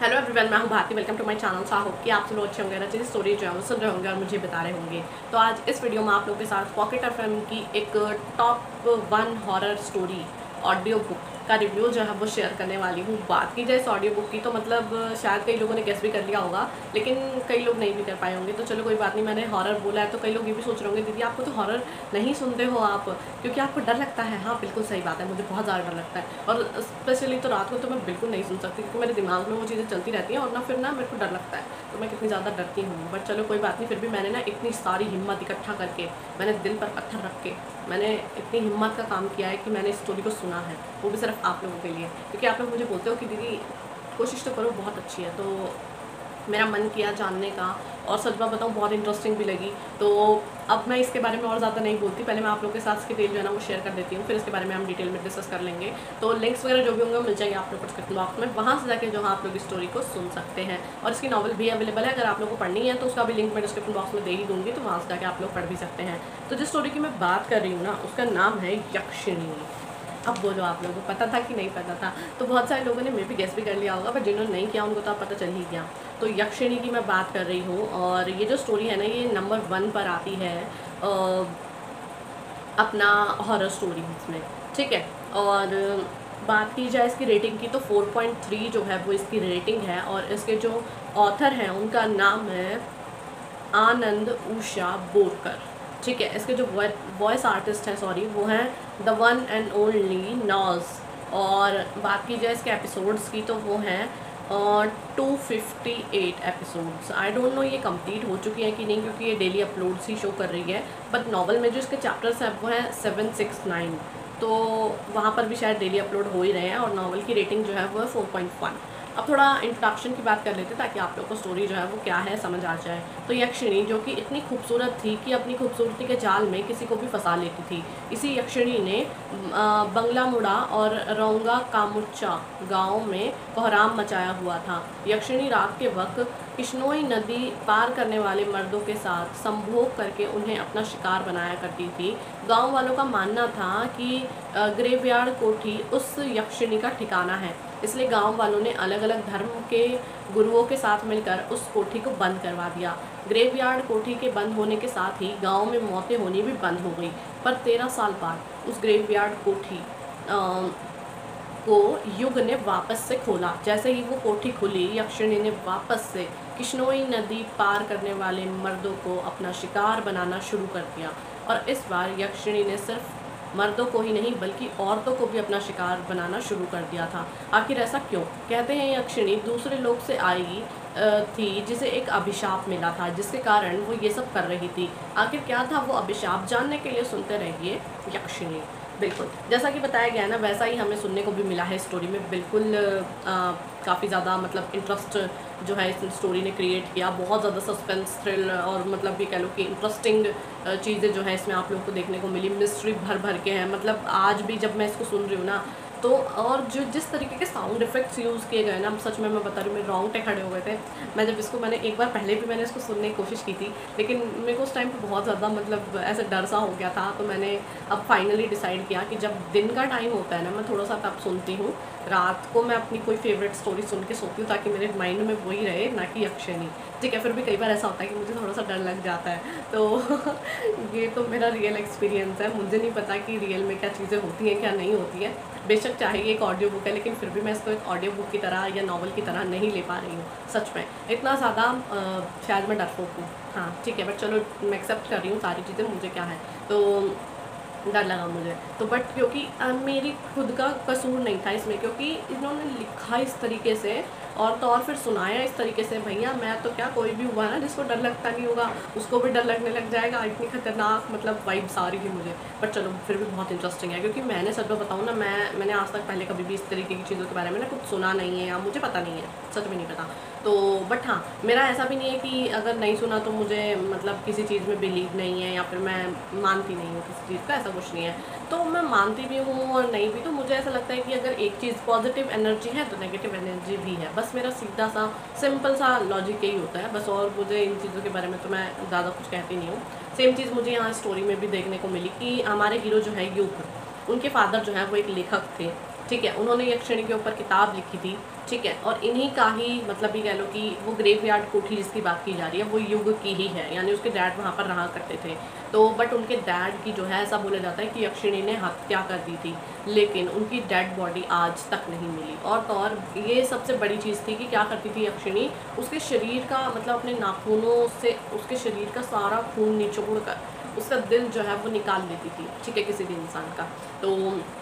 Hello everyone, मैं हूं Bharti. Welcome to my channel. सा होप कि आप सब लोग अच्छे होंगे, अच्छी स्टोरी जो है वो सुन रहे होंगे और मुझे बता रहे होंगे। तो आज इस वीडियो में आप लोगों के साथ पॉकेट एफएम की एक top 1 horror story audio book का रिव्यू जो है वो शेयर करने वाली हूँ। बात की जाए इस ऑडियो बुक की तो मतलब शायद कई लोगों ने गेस भी कर लिया होगा, लेकिन कई लोग नहीं भी कर पाए होंगे। तो चलो कोई बात नहीं, मैंने हॉरर बोला है तो कई लोग ये भी सोच रहे होंगे दीदी आपको तो हॉरर नहीं सुनते हो आप, क्योंकि आपको डर लगता है। हाँ बिल्कुल सही बात है, मुझे बहुत ज़्यादा डर लगता है और स्पेशली तो रात को तो मैं बिल्कुल नहीं सुन सकती, क्योंकि मेरे दिमाग में वो चीज़ें चलती रहती हैं और ना फिर ना मेरे को डर लगता है। तो मैं कितनी ज़्यादा डरती हूँ, बट चलो कोई बात नहीं। फिर भी मैंने ना इतनी सारी हिम्मत इकट्ठा करके, मैंने दिल पर पत्थर रख के, मैंने इतनी हिम्मत का काम किया है कि मैंने इस स्टोरी को सुना है, वो भी सिर्फ आप लोगों के लिए। क्योंकि आप लोग मुझे बोलते हो कि दीदी कोशिश तो करो, बहुत अच्छी है, तो मेरा मन किया जानने का। और सच बात बताऊँ बहुत इंटरेस्टिंग भी लगी। तो अब मैं इसके बारे में और ज़्यादा नहीं बोलती, पहले मैं आप लोगों के साथ इसकी डिटेल जो है ना वो शेयर कर देती हूँ, फिर इसके बारे में हम डिटेल में डिस्कस कर लेंगे। तो लिंक्स वगैरह जो भी होंगे मिल जाएंगे आप लोग को डिस्क्रिप्शन बॉक्स में, वहाँ से जाके जो है आप लोग इस स्टोरी को सुन सकते हैं। और इसकी नॉवल भी अवेलेबल है, अगर आप लोग को पढ़नी है तो उसका भी लिंक मैं डिस्क्रिप्शन बॉक्स में दे ही दूँगी, तो वहाँ से जाके आप लोग पढ़ भी सकते हैं। तो जिस स्टोरी की मैं बात कर रही हूँ ना उसका नाम है यक्षिणी। अब बोलो आप लोगों को पता था कि नहीं पता था? तो बहुत सारे लोगों ने मे भी गेस भी कर लिया होगा, पर जिन्होंने नहीं किया उनको तो अब पता चल ही गया। तो यक्षिणी की मैं बात कर रही हूँ और ये जो स्टोरी है ना ये नंबर 1 पर आती है अपना हॉरर स्टोरीज में, ठीक है। और बात की जाए इसकी रेटिंग की तो 4.3 जो है वो इसकी रेटिंग है। और इसके जो ऑथर हैं उनका नाम है आनंद उषा बोरकर, ठीक है। इसके जो वॉइस आर्टिस्ट हैं सॉरी वो हैं the one and only knows. और बात की जाए इसके एपिसोड्स की तो वो हैं 258 एपिसोड्स। आई डोंट नो ये कंप्लीट हो चुकी है कि नहीं, क्योंकि ये डेली अपलोड्स ही शो कर रही है। बट नॉवल में जो इसके चैप्टर्स हैं वो हैं 769, तो वहाँ पर भी शायद डेली अपलोड हो ही रहे हैं। और नॉवल की रेटिंग जो है वो है 4.1। अब थोड़ा इंट्रोडक्शन की बात कर लेते हैं ताकि आप लोग को स्टोरी जो है वो क्या है समझ आ जाए। तो यक्षिणी जो कि इतनी खूबसूरत थी कि अपनी खूबसूरती के जाल में किसी को भी फंसा लेती थी, इसी यक्षिणी ने बंगला मुड़ा और रौंगा कामुच्चा गांव में कोहराम मचाया हुआ था। यक्षिणी रात के वक्त किश्नोई नदी पार करने वाले मर्दों के साथ संभोग करके उन्हें अपना शिकार बनाया करती थी। गांव वालों का मानना था कि ग्रेवयार्ड कोठी उस यक्षिणी का ठिकाना है, इसलिए गांव वालों ने अलग अलग धर्म के गुरुओं के साथ मिलकर उस कोठी को बंद करवा दिया। ग्रेवयार्ड कोठी के बंद होने के साथ ही गांव में मौतें होनी भी बंद हो गई। पर 13 साल बाद उस ग्रेवयार्ड कोठी को युग ने वापस से खोला। जैसे ही वो कोठी खुली, यक्षिणी ने वापस से किश्नोई नदी पार करने वाले मर्दों को अपना शिकार बनाना शुरू कर दिया। और इस बार यक्षिणी ने सिर्फ मर्दों को ही नहीं बल्कि औरतों को भी अपना शिकार बनाना शुरू कर दिया था। आखिर ऐसा क्यों? कहते हैं यक्षिणी दूसरे लोक से आई थी जिसे एक अभिशाप मिला था, जिसके कारण वो ये सब कर रही थी। आखिर क्या था वो अभिशाप? जानने के लिए सुनते रहिए यक्षिणी। बिल्कुल जैसा कि बताया गया है ना वैसा ही हमें सुनने को भी मिला है स्टोरी में। बिल्कुल काफ़ी ज़्यादा मतलब इंटरेस्ट जो है इस स्टोरी ने क्रिएट किया। बहुत ज़्यादा सस्पेंस थ्रिल और मतलब ये कह लो कि इंटरेस्टिंग चीज़ें जो है इसमें आप लोगों को देखने को मिली। मिस्ट्री भर भर के हैं, मतलब आज भी जब मैं इसको सुन रही हूँ ना तो। और जो जिस तरीके के साउंड इफेक्ट्स यूज़ किए गए ना, सच में मैं बता रही हूँ मेरे रोंगटे खड़े हो गए थे। मैं जब इसको मैंने एक बार पहले भी मैंने इसको सुनने की कोशिश की थी, लेकिन मेरे को उस टाइम पे बहुत ज़्यादा मतलब ऐसे डर सा हो गया था। तो मैंने अब फाइनली डिसाइड किया कि जब दिन का टाइम होता है ना मैं थोड़ा सा तब सुनती हूँ। रात को मैं अपनी कोई फेवरेट स्टोरी सुन के सोती हूँ ताकि मेरे माइंड में वही रहे, ना कि यक्षिणी, ठीक है। फिर भी कई बार ऐसा होता है कि मुझे थोड़ा सा डर लग जाता है। तो ये तो मेरा रियल एक्सपीरियंस है। मुझे नहीं पता कि रियल में क्या चीज़ें होती हैं क्या नहीं होती है। बेशक चाहे ये एक ऑडियो बुक है, लेकिन फिर भी मैं इसको एक ऑडियो बुक की तरह या नॉवल की तरह नहीं ले पा रही हूँ। सच में इतना ज़्यादा शायद मैं डरपोक हूँ। हाँ ठीक है, बट चलो मैं एक्सेप्ट कर रही हूँ सारी चीज़ें, मुझे क्या है। तो डर लगा मुझे तो, बट क्योंकि मेरी खुद का कसूर नहीं था इसमें, क्योंकि इन्होंने लिखा इस तरीके से और तो और फिर सुनाया इस तरीके से। भैया मैं तो क्या, कोई भी हुआ ना जिसको डर लगता नहीं होगा उसको भी डर लगने लग जाएगा। इतनी खतरनाक मतलब वाइब्स आ रही थी मुझे। बट चलो फिर भी बहुत इंटरेस्टिंग है, क्योंकि मैंने सच में बताऊँ ना मैंने आज तक पहले कभी भी इस तरीके की चीज़ों के बारे में ना कुछ सुना नहीं है या मुझे पता नहीं है, सच में नहीं पता। तो बट हाँ मेरा ऐसा भी नहीं है कि अगर नहीं सुना तो मुझे मतलब किसी चीज़ में बिलीव नहीं है या फिर मैं मानती नहीं हूँ किसी चीज़ का, ऐसा कुछ नहीं है। तो मैं मानती भी हूँ और नहीं भी। तो मुझे ऐसा लगता है कि अगर एक चीज़ पॉजिटिव एनर्जी है तो नेगेटिव एनर्जी भी है। बस मेरा सीधा सा सिंपल सा लॉजिक यही होता है बस। और मुझे इन चीज़ों के बारे में तो मैं ज़्यादा कुछ कहती नहीं हूँ। सेम चीज़ मुझे यहाँ स्टोरी में भी देखने को मिली कि हमारे हीरो जो है युग, उनके फादर जो है वो एक लेखक थे ठीक है। उन्होंने यक्षिणी के ऊपर किताब लिखी थी, ठीक है। और इन्हीं का ही मतलब ये कह लो कि वो ग्रेवयार्ड कोठी जिसकी बात की जा रही है वो युग की ही है, यानी उसके डैड वहाँ पर रहा करते थे। तो बट उनके डैड की जो है ऐसा बोला जाता है कि यक्षिणी ने हत्या कर दी थी, लेकिन उनकी डेड बॉडी आज तक नहीं मिली। और तो और ये सबसे बड़ी चीज़ थी कि क्या करती थी यक्षिणी, उसके शरीर का मतलब अपने नाखूनों से उसके शरीर का सारा खून निचोड़ कर उसका दिल जो है वो निकाल लेती थी, ठीक है, किसी भी इंसान का। तो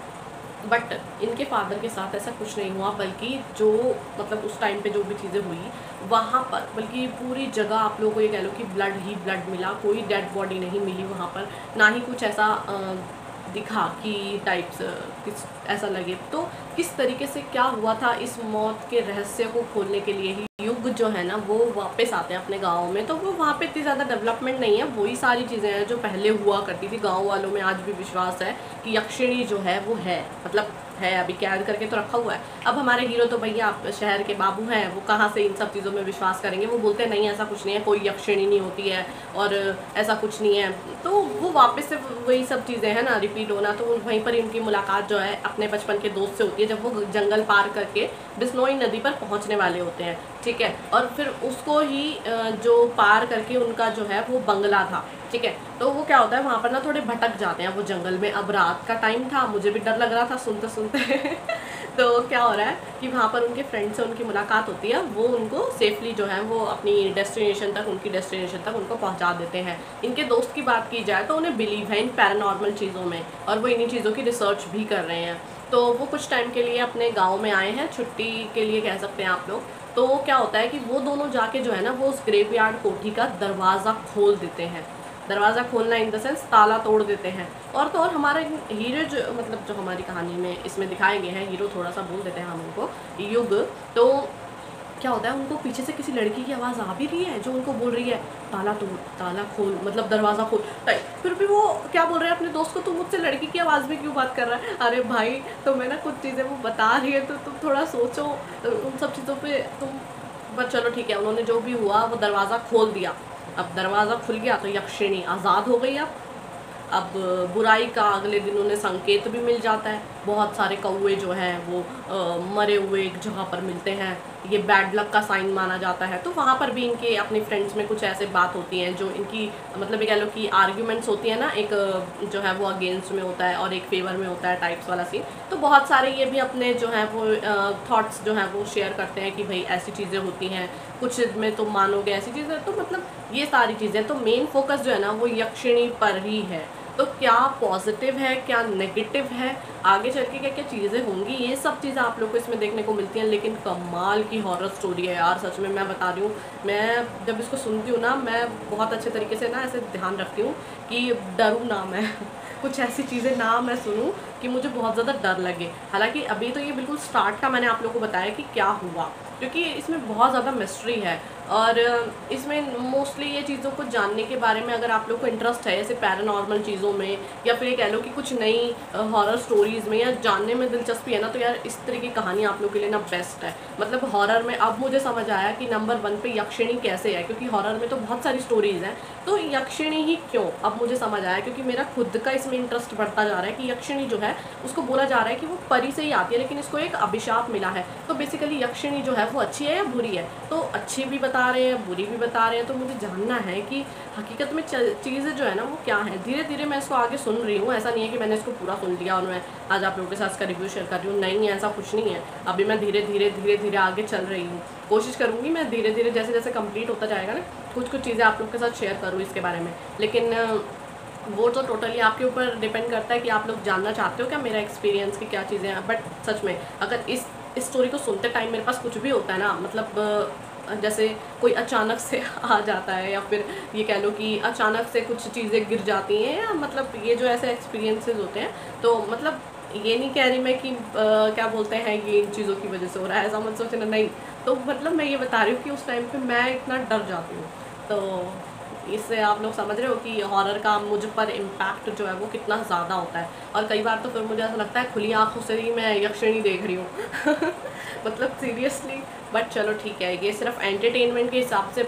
बट इनके फादर के साथ ऐसा कुछ नहीं हुआ, बल्कि जो मतलब उस टाइम पे जो भी चीज़ें हुई वहाँ पर, बल्कि पूरी जगह आप लोगों को ये कह लो कि ब्लड ही ब्लड मिला, कोई डेड बॉडी नहीं मिली वहाँ पर, ना ही कुछ ऐसा दिखा कि टाइप्स किस ऐसा लगे। तो किस तरीके से क्या हुआ था, इस मौत के रहस्य को खोलने के लिए ही युग जो है ना वो वापस आते हैं अपने गाँव में। तो वो वहाँ पे इतनी ज़्यादा डेवलपमेंट नहीं है, वही सारी चीज़ें हैं जो पहले हुआ करती थी। गाँव वालों में आज भी विश्वास है कि यक्षिणी जो है वो है, मतलब है, अभी कैद करके तो रखा हुआ है। अब हमारे हीरो तो भैया आप शहर के बाबू हैं, वो कहाँ से इन सब चीज़ों में विश्वास करेंगे। वो बोलते हैं नहीं ऐसा कुछ नहीं है, कोई यक्षिणी नहीं होती है और ऐसा कुछ नहीं है। तो वो वापस से वही सब चीज़ें हैं ना रिपीट होना। तो वहीं पर इनकी मुलाकात जो है अपने बचपन के दोस्त से होती है, जब वो जंगल पार करके बिश्नोई नदी पर पहुँचने वाले होते हैं, ठीक है। और फिर उसको ही जो पार करके उनका जो है वो बंगला था, ठीक है। तो वो क्या होता है वहाँ पर ना थोड़े भटक जाते हैं वो जंगल में। अब रात का टाइम था, मुझे भी डर लग रहा था सुनते सुनते तो क्या हो रहा है कि वहाँ पर उनके फ्रेंड से उनकी मुलाकात होती है, वो उनको सेफली जो है वो अपनी डेस्टिनेशन तक, उनकी डेस्टिनेशन तक उनको पहुँचा देते हैं। इनके दोस्त की बात की जाए तो उन्हें बिलीव है इन पैरानॉर्मल चीज़ों में, और वो इन्हीं चीज़ों की रिसर्च भी कर रहे हैं। तो वो कुछ टाइम के लिए अपने गाँव में आए हैं, छुट्टी के लिए कह सकते हैं आप लोग। तो क्या होता है कि वो दोनों जाके जो है ना वो उस ग्रेवयार्ड कोठी का दरवाज़ा खोल देते हैं। दरवाज़ा खोलना इन द सेंस ताला तोड़ देते हैं। और तो और हमारे हीरो जो मतलब जो हमारी कहानी में इसमें दिखाए गए हैं, हीरो थोड़ा सा बोल देते हैं हम उनको युग। तो क्या होता है उनको पीछे से किसी लड़की की आवाज़ आ भी रही है जो उनको बोल रही है ताला तोड़, ताला खोल, मतलब दरवाज़ा खोल। फिर भी वो क्या बोल रहे हैं अपने दोस्त को, तुम मुझसे लड़की की आवाज़ में क्यों बात कर रहा है। अरे भाई तो मैं ना कुछ चीज़ें वो बता रही है तो तुम थोड़ा सोचो उन सब चीज़ों पे तुम। पर चलो ठीक है, उन्होंने जो भी हुआ वो दरवाज़ा खोल दिया। अब दरवाज़ा खुल गया तो यक्षिणी आज़ाद हो गई। अब बुराई का अगले दिन उन्हें संकेत भी मिल जाता है। बहुत सारे कौवे जो हैं वो मरे हुए एक जगह पर मिलते हैं, ये बैड लक का साइन माना जाता है। तो वहाँ पर भी इनके अपने फ्रेंड्स में कुछ ऐसे बात होती हैं जो इनकी मतलब ये कह लो कि आर्ग्यूमेंट्स होती है ना, एक जो है वो अगेंस्ट में होता है और एक फेवर में होता है टाइप्स वाला सीन। तो बहुत सारे ये भी अपने जो है वो थॉट्स जो हैं वो शेयर करते हैं कि भाई ऐसी चीज़ें होती हैं, कुछ में तुम मानोगे ऐसी चीज़ें। तो मतलब ये सारी चीज़ें, तो मेन फोकस जो है ना वो यक्षिणी पर ही है। तो क्या पॉजिटिव है क्या नेगेटिव है, आगे चल के क्या क्या चीज़ें होंगी, ये सब चीज़ें आप लोग को इसमें देखने को मिलती हैं। लेकिन कमाल की हॉरर स्टोरी है यार, सच में मैं बता रही हूँ। मैं जब इसको सुनती हूँ ना मैं बहुत अच्छे तरीके से ना ऐसे ध्यान रखती हूँ कि डरूँ ना मैं कुछ ऐसी चीज़ें ना मैं सुनूँ कि मुझे बहुत ज़्यादा डर लगे। हालांकि अभी तो ये बिल्कुल स्टार्ट का मैंने आप लोगों को बताया कि क्या हुआ, क्योंकि इसमें बहुत ज़्यादा मिस्ट्री है। और इसमें मोस्टली ये चीज़ों को जानने के बारे में अगर आप लोग को इंटरेस्ट है, जैसे पैरानॉर्मल चीज़ों में या फिर ये कह लो कि कुछ नई हॉरर स्टोरीज़ में या जानने में दिलचस्पी है ना, तो यार इस तरह की कहानी आप लोग के लिए ना बेस्ट है। मतलब हॉरर में अब मुझे समझ आया कि नंबर 1 पे यक्षिणी कैसे है, क्योंकि हॉरर में तो बहुत सारी स्टोरीज़ हैं, तो यक्षिणी ही क्यों, अब मुझे समझ आया। क्योंकि मेरा खुद का इसमें इंटरेस्ट बढ़ता जा रहा है कि यक्षिणी जो है उसको बोला जा रहा है कि वो परी से ही आती है, लेकिन इसको एक अभिशाप मिला है। तो बेसिकली यक्षिणी जो है वो अच्छी है या बुरी है, तो अच्छी भी बता रहे हैं बुरी भी बता रहे हैं। तो मुझे जानना है कि हकीकत में चीज़ें जो है ना वो क्या है। धीरे धीरे मैं इसको आगे सुन रही हूँ, ऐसा नहीं है कि मैंने इसको पूरा सुन लिया और मैं आज आप लोगों के साथ इसका रिव्यू शेयर कर रही हूँ, नहीं ऐसा कुछ नहीं है। अभी मैं धीरे धीरे आगे चल रही हूँ, कोशिश करूँगी मैं धीरे धीरे जैसे जैसे कंप्लीट होता जाएगा ना कुछ चीज़ें आप लोग के साथ शेयर करूँ इसके बारे में। लेकिन वो तो टोटली आपके ऊपर डिपेंड करता है कि आप लोग जानना चाहते हो क्या मेरा एक्सपीरियंस की क्या चीज़ें हैं। बट सच में अगर इस स्टोरी को सुनते टाइम मेरे पास कुछ भी होता है ना, मतलब जैसे कोई अचानक से आ जाता है या फिर ये कह लो कि अचानक से कुछ चीज़ें गिर जाती हैं, या मतलब ये जो ऐसे एक्सपीरियंसेस होते हैं, तो मतलब ये नहीं कह रही मैं कि क्या बोलते हैं ये इन चीज़ों की वजह से हो रहा है, ऐसा मत सोचना, नहीं। तो मतलब मैं ये बता रही हूँ कि उस टाइम पे मैं इतना डर जाती हूँ। तो इससे आप लोग समझ रहे हो कि हॉरर का मुझ पर इम्पैक्ट जो है वो कितना ज़्यादा होता है। और कई बार तो फिर मुझे ऐसा लगता है खुली आँखों से ही मैं यक्षिणी देख रही हूँ मतलब सीरियसली। बट चलो ठीक है, ये सिर्फ एंटरटेनमेंट के हिसाब से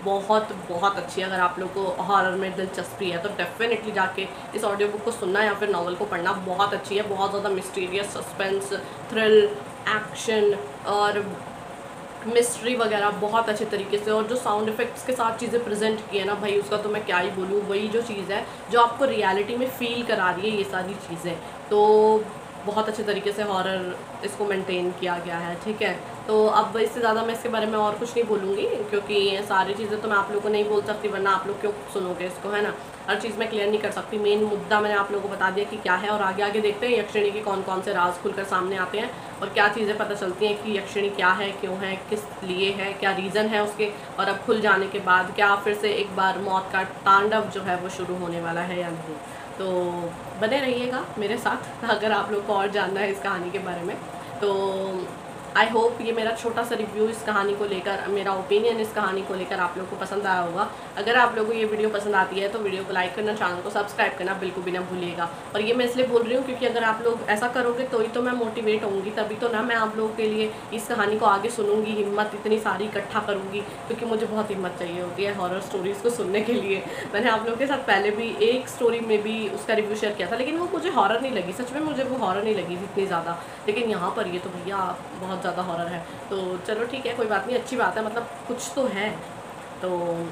बहुत बहुत अच्छी है। अगर आप लोग को हॉरर में दिलचस्पी है तो डेफिनेटली जाके इस ऑडियो बुक को सुनना या फिर नॉवल को पढ़ना। बहुत अच्छी है, बहुत ज़्यादा मिस्टीरियस, सस्पेंस, थ्रिल, एक्शन और मिस्ट्री वगैरह बहुत अच्छे तरीके से, और जो साउंड इफ़ेक्ट्स के साथ चीज़ें प्रेजेंट की है ना भाई, उसका तो मैं क्या ही बोलूँ। वही जो चीज़ है जो आपको रियलिटी में फ़ील करा रही है ये सारी चीज़ें, तो बहुत अच्छे तरीके से हॉरर इसको मेंटेन किया गया है। ठीक है, तो अब इससे ज़्यादा मैं इसके बारे में और कुछ नहीं बोलूँगी, क्योंकि ये सारी चीज़ें तो मैं आप लोगों को नहीं बोल सकती, वरना आप लोग क्यों सुनोगे इसको, है ना। हर चीज़ मैं क्लियर नहीं कर सकती। मेन मुद्दा मैंने आप लोगों को बता दिया कि क्या है, और आगे आगे देखते हैं यक्षिणी के कौन कौन से राज खुलकर सामने आते हैं और क्या चीज़ें पता चलती हैं कि यक्षिणी क्या है, क्यों है, किस लिए है, क्या रीज़न है उसके, और अब खुल जाने के बाद क्या फिर से एक बार मौत का तांडव जो है वो शुरू होने वाला है या नहीं। तो बने रहिएगा मेरे साथ अगर आप लोग को और जानना है इस कहानी के बारे में। तो आई होप ये मेरा छोटा सा रिव्यू इस कहानी को लेकर, मेरा ओपिनियन इस कहानी को लेकर आप लोग को पसंद आया होगा। अगर आप लोगों को ये वीडियो पसंद आती है तो वीडियो को लाइक करना, चैनल को सब्सक्राइब करना बिल्कुल भी ना भूलिएगा। और ये मैं इसलिए बोल रही हूँ क्योंकि अगर आप लोग ऐसा करोगे तो ही तो मैं मोटिवेट होंगी, तभी तो ना मैं आप लोगों के लिए इस कहानी को आगे सुनूंगी, हिम्मत इतनी सारी इकट्ठा करूँगी, क्योंकि मुझे बहुत हिम्मत चाहिए होती है हॉरर स्टोरीज़ को सुनने के लिए। मैंने आप लोगों के साथ पहले भी एक स्टोरी में भी उसका रिव्यू शेयर किया था, लेकिन वो मुझे हॉरर नहीं लगी, सच में मुझे वो हॉरर नहीं लगी इतनी ज़्यादा। लेकिन यहाँ पर ये तो भैया बहुत ज़्यादा हॉरर है। तो चलो ठीक है, कोई बात नहीं, अच्छी बात है, मतलब कुछ तो है। तो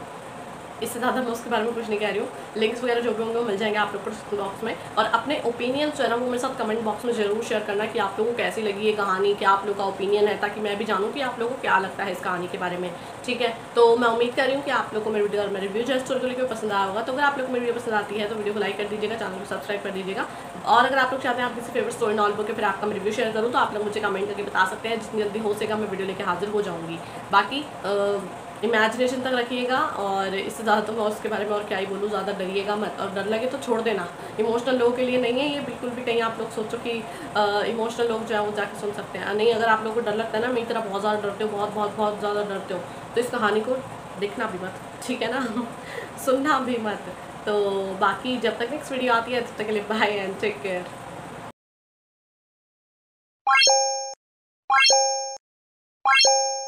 इससे ज़्यादा मैं उसके बारे में कुछ नहीं कह रही हूँ। लिंक्स वगैरह जो भी होंगे वो मिल जाएंगे आप लोग को डिस्क्रिप्शन बॉक्स में। और अपने ओपिनियन जो है ना वो मेरे साथ कमेंट बॉक्स में ज़रूर शेयर करना कि आप लोगों को कैसी लगी ये कहानी, क्या आप लोग का ओपिनियन है, ताकि मैं भी जानूँ कि आप लोगों को क्या लगता है इस कहानी के बारे में। ठीक है, तो मैं उम्मीद कर रही हूँ कि आप लोग को मेरी वीडियो और मेरे रिव्यू जो है स्टोरी को लेकर पसंद आया होगा। तो अगर आप लोग को मेरी वीडियो पसंद आती है तो वीडियो को लाइक कर दीजिएगा, चैनल को सब्सक्राइब कर दीजिएगा। और अगर आप लोग चाहते हैं आप किसी फेवरेट स्टोरी नॉवल बुक के फिर आपका मैं रिव्यू शेयर करूँ तो आप लोग मुझे कमेंट करके बता सकते हैं। जितनी जल्दी हो सकेगा मैं वीडियो लेकर हाजिर हो जाऊँगी। बाकी इमेजिनेशन तक रखिएगा, और इससे ज़्यादा तो मैं उसके बारे में और क्या ही बोलूँ। ज़्यादा डरिएगा मत, और डर लगे तो छोड़ देना। इमोशनल लोगों के लिए नहीं है ये बिल्कुल भी। कहीं आप लोग सोचो कि इमोशनल लोग जो है वो जाके सुन सकते हैं, नहीं। अगर आप लोग को डर लगता है ना, मेरी तरह बहुत ज़्यादा डरते हो, बहुत बहुत बहुत ज़्यादा डरते हो, तो इस कहानी को देखना भी मत, ठीक है ना सुनना भी मत। तो बाकी जब तक नेक्स्ट वीडियो आती है तब तक के लिए बाय एंड टेक केयर।